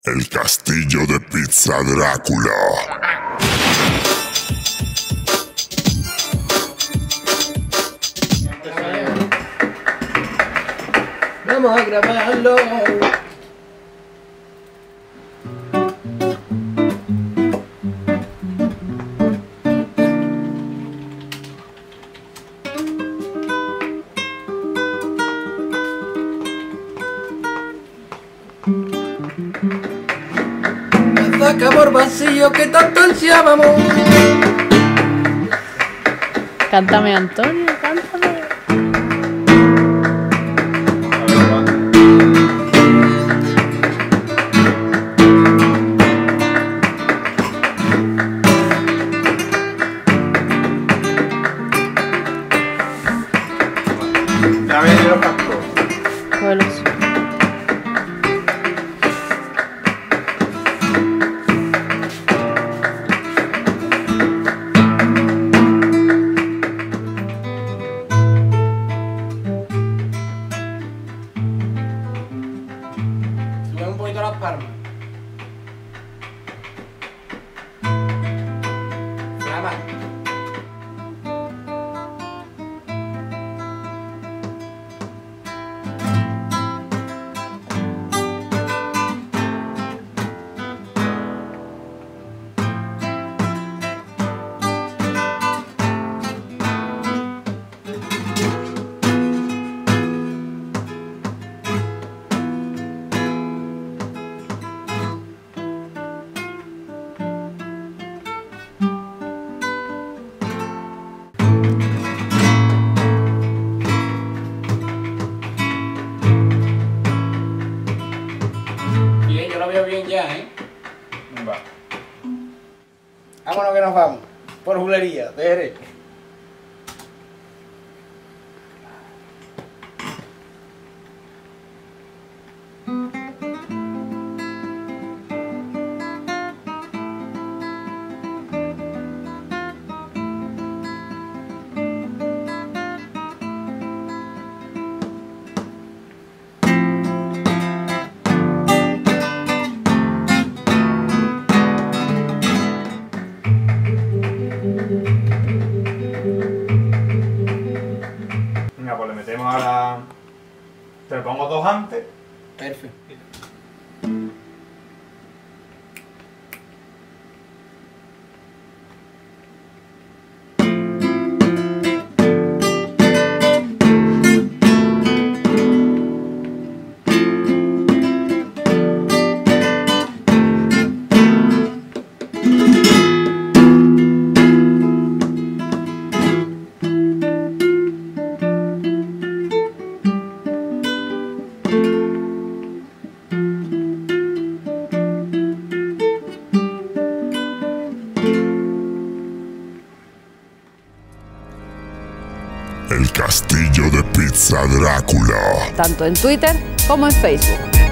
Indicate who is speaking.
Speaker 1: El castillo de Pizza Drácula.
Speaker 2: Vamos a grabarlo. Saca por vacío que tanto ansiábamos.
Speaker 3: Cántame, Antonio, cántame.
Speaker 4: Ya ven los cascos.
Speaker 3: Vuelos.
Speaker 2: Sube un poquito las palmas. Flama. Bien, yo lo veo bien ya, ¿eh?
Speaker 4: Va.
Speaker 2: Vámonos que nos vamos. Por julería, de Jerez.
Speaker 4: Venga, pues le metemos ahora. Te pongo dos antes.
Speaker 2: Perfecto.
Speaker 1: El castillo de Pizza Drácula.
Speaker 3: Tanto en Twitter como en Facebook.